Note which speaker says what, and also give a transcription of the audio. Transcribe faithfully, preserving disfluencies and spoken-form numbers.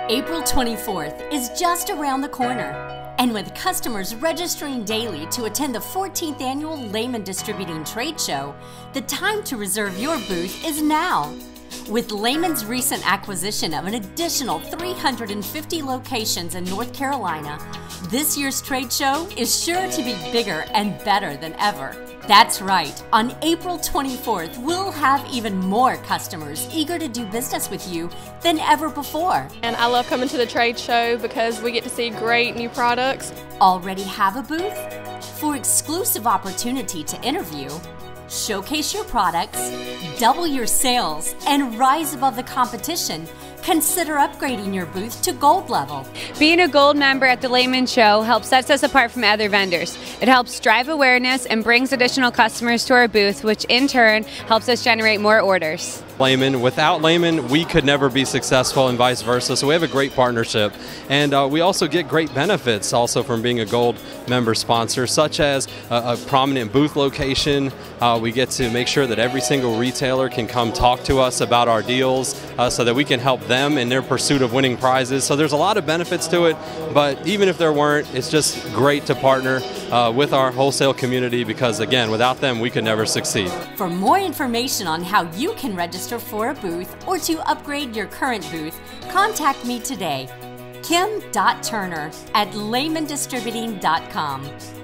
Speaker 1: April twenty-fourth is just around the corner, and with customers registering daily to attend the fourteenth Annual Layman Distributing Trade Show, the time to reserve your booth is now. With Layman's recent acquisition of an additional three hundred fifty locations in North Carolina, this year's trade show is sure to be bigger and better than ever. That's right, on April twenty-fourth, we'll have even more customers eager to do business with you than ever before.
Speaker 2: And I love coming to the trade show because we get to see great new products.
Speaker 1: Already have a booth? For exclusive opportunity to interview, showcase your products, double your sales, and rise above the competition, consider upgrading your booth to gold level.
Speaker 3: Being a gold member at the Layman Show helps sets us apart from other vendors. It helps drive awareness and brings additional customers to our booth, which in turn helps us generate more orders.
Speaker 4: Layman, without Layman, we could never be successful and vice versa, so we have a great partnership. And uh, we also get great benefits also from being a gold member sponsor, such as a, a prominent booth location. Uh, we get to make sure that every single retailer can come talk to us about our deals uh, so that we can help them in their pursuit of winning prizes. So there's a lot of benefits to it, but even if there weren't, it's just great to partner uh, with our wholesale community because, again, without them, we could never succeed.
Speaker 1: For more information on how you can register for a booth or to upgrade your current booth, contact me today, kim dot turner at layman distributing dot com.